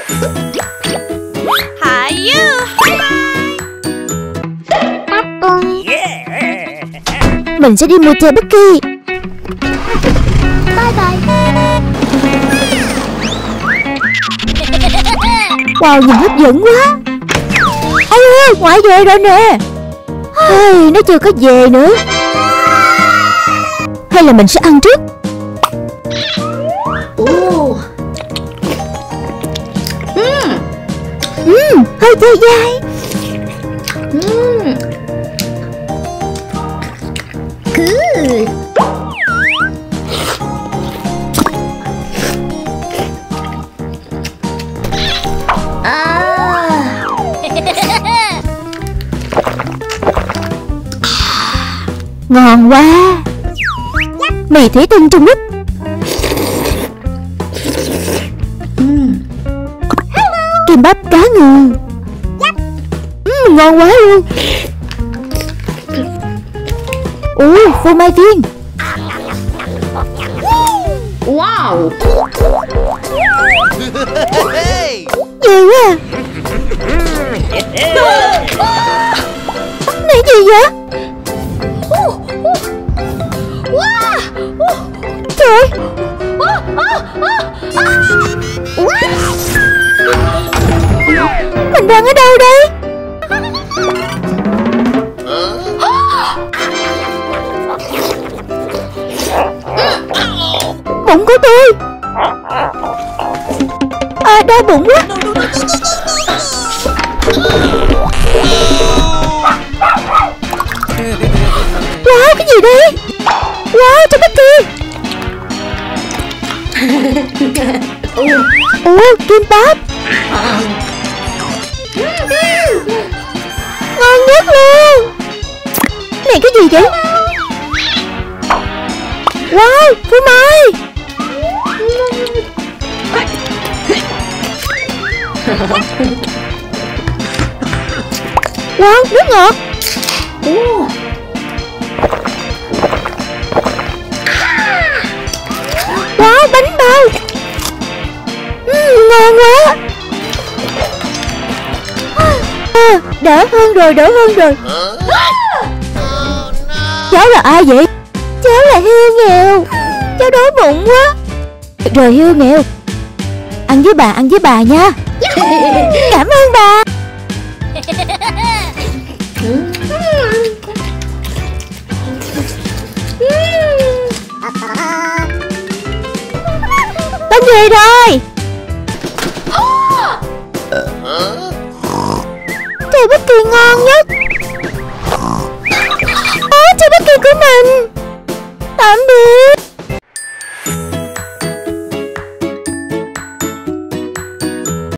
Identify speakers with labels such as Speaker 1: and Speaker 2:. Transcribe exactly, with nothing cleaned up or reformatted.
Speaker 1: hát i u.
Speaker 2: Mình sẽ đi mua TTEOKBOKKI.
Speaker 3: Bye bye.
Speaker 2: Wow, nhìn hấp dẫn quá. Ôi ơi, ngoại về rồi nè. Ôi, nó chưa có về nữa. Hay là mình sẽ ăn trước.
Speaker 3: Ồ.
Speaker 2: Ừm, uhm, hơi dai dai.
Speaker 3: Ừm. Good. À.
Speaker 2: Ngon quá. Mì thủy tinh Trung Quốc. Kim bắp cá ngừ. Uhm, ngon quá luôn. Ui, phô mai viên.
Speaker 3: Wow.
Speaker 2: Gì quá. Này gì vậy? Trời. Mình đang ở đâu đây? Bụng của tôi. À, đau bụng quá. Wow, cái gì đây? Wow, TTEOKBOKKI. Ủa, kim bắp. Ngon nhất luôn. Này cái gì vậy? Wow, phô mai. Wow, nước ngọt. Wow, bánh bao. uhm, Ngon quá. À, đỡ hơn rồi, đỡ hơn rồi. Cháu là ai vậy? Cháu là Hiu nghèo. Cháu đói bụng quá. Rồi Hiu nghèo, ăn với bà, ăn với bà nha. Cảm ơn bà. Con về rồi. TTEOKBOKKI ngon nhất.